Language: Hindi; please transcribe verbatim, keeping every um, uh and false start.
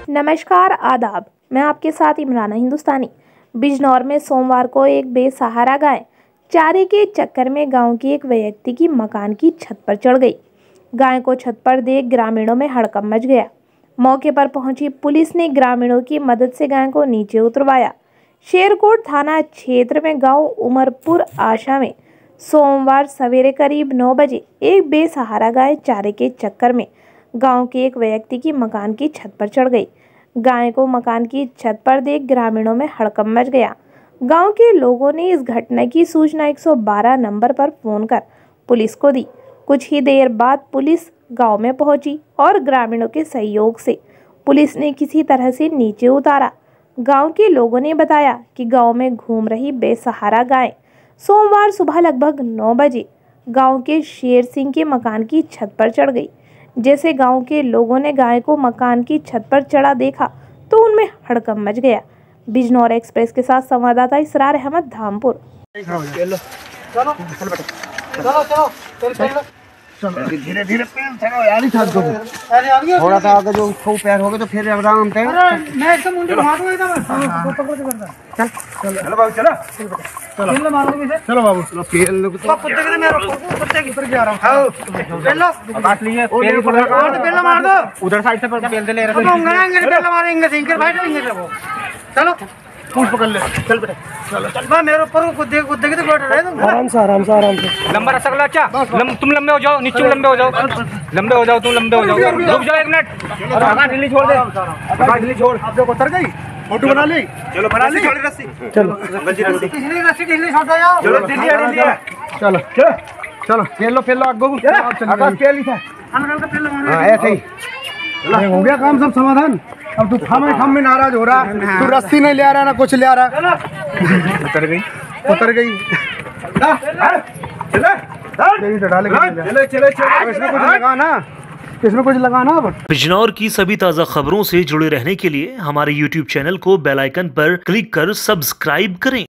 नमस्कार, आदाब। मैं आपके साथ इमराना हिंदुस्तानी। बिजनौर में सोमवार को एक बेसहारा गाय चारे के चक्कर में गांव की एक व्यक्ति की मकान की छत पर चढ़ गई। गाय को छत पर देख ग्रामीणों में हड़कंप मच गया। मौके पर पहुंची पुलिस ने ग्रामीणों की मदद से गाय को नीचे उतरवाया। शेरकोट थाना क्षेत्र में गांव उमरपुर आशा में सोमवार सवेरे करीब नौ बजे एक बेसहारा गाय चारे के चक्कर में गांव के एक व्यक्ति की मकान की छत पर चढ़ गई। गाय को मकान की छत पर देख ग्रामीणों में हड़कंप मच गया। गांव के लोगों ने इस घटना की सूचना एक सौ बारह नंबर पर फोन कर पुलिस को दी। कुछ ही देर बाद पुलिस गांव में पहुंची और ग्रामीणों के सहयोग से पुलिस ने किसी तरह से नीचे उतारा। गांव के लोगों ने बताया कि गांव में घूम रही बेसहारा गाय सोमवार सुबह लगभग नौ बजे गांव के शेर सिंह के मकान की छत पर चढ़ गई। जैसे गांव के लोगों ने गाय को मकान की छत पर चढ़ा देखा तो उनमें हड़कंप मच गया। बिजनौर एक्सप्रेस के साथ संवाददाता इसरार अहमद, धामपुर। धीरे धीरे पैर चलो यार, ही छत को थोड़ा सा आगे जो उसको पैर हो गए तो फिर आराम से मैं एकदम मुंडी घुमा दूंगा एकदम। चल चलो बाबू, चलो चलो खेल मारो कैसे, चलो बाबू चलो खेल लो। तो कुत्ते के मेरे कुत्ते के ऊपर जा रहा हूं। हां खेल लो, बात ली है पेल को मार दो, पेल मार दो उधर साइड से पेल दे ले रहा है। अंगने पेल मारेंगे सिंगर भाई देंगे वो। चलो पूछ पकड़ ले, चल बेटा चलो चल। मैं मेरे ऊपर कुत्ते कुत्ते के तो बैठ रहे तुम। आराम से आराम से आराम से लंबा रस्ता कर। अच्छा लम, तुम लंबे हो जाओ, नीचे लंबे हो जाओ, लंबे हो जाओ, तुम लंबे हो जाओ। रुक जाओ एक मिनट, आगा ढीली छोड़ दे, आगा ढीली छोड़। आप देखो उतर गई, फोटो बना ली। चलो बना ली रस्सी, चलो गंजी रस्सी, कितनी रस्सी ढीली छोड़ दो यार। चलो ढीली ढीली है, चलो चलो चलो खेल लो, खेल लो आगो आगा खेल ही था। हां ऐसे ही हो गया काम, सब समाधान। अब तू थामे थाम में नाराज हो रहा, तू रस्सी नहीं ले आ रहा ना कुछ ले आ रहा। उतर गई उतर गई चले चले चले, इसमें कुछ लगा ना, इसमें कुछ लगा ना। बिजनौर की सभी ताज़ा खबरों से जुड़े रहने के लिए हमारे यूट्यूब चैनल को बेल आइकन पर क्लिक कर सब्सक्राइब करें।